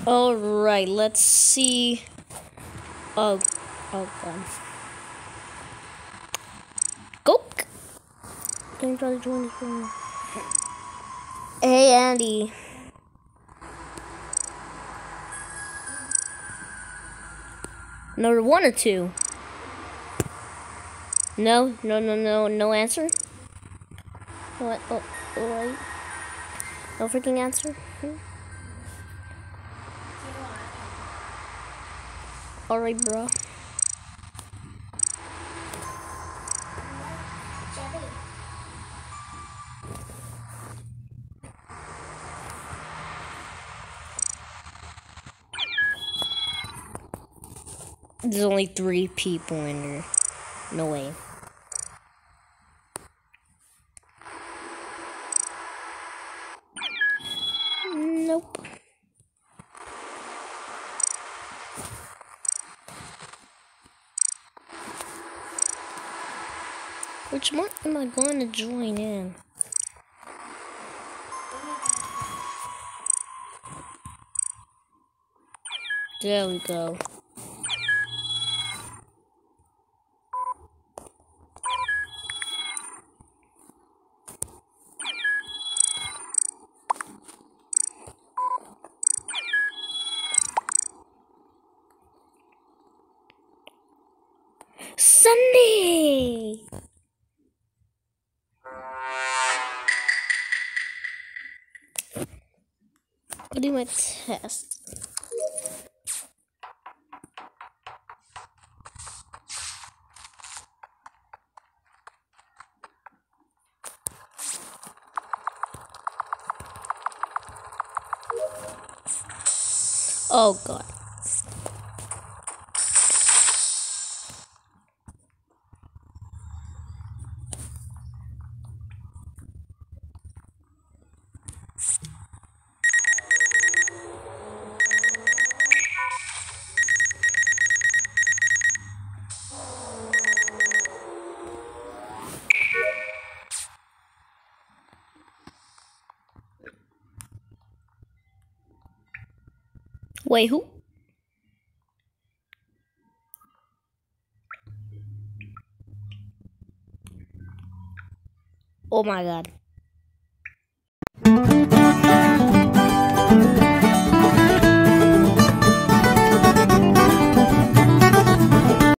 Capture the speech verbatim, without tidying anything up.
All right, let's see. Oh, oh god. Go. Don't try to join this room. Hey, Andy. Number one or two? No, no, no, no, no answer. What? Oh, oh, right. No freaking answer. Hmm. All right, bro. There's only three people in there. No way. Nope. Which one am I going to join in? There we go. Sunday! I'll do my test. Oh god. Wait, who? Oh my god.